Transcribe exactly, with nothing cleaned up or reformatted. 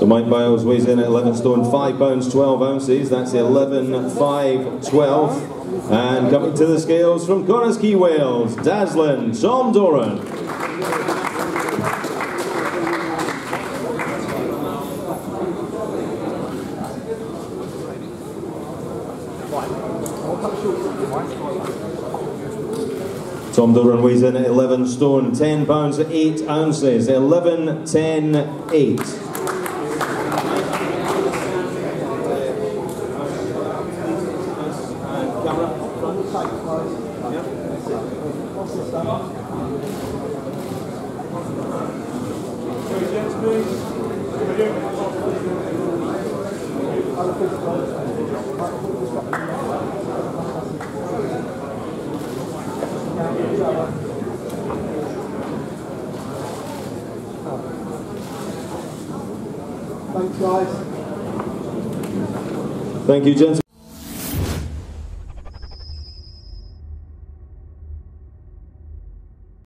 Mike Byles weighs in at eleven stone five pounds twelve ounces. That's eleven five twelve. And coming to the scales from Corniskey, Wales, dazzling Tom Doran. Tom Doran weighs in at eleven stone ten pounds eight ounces. eleven ten eight. Thanks, guys. Thank you, gentlemen.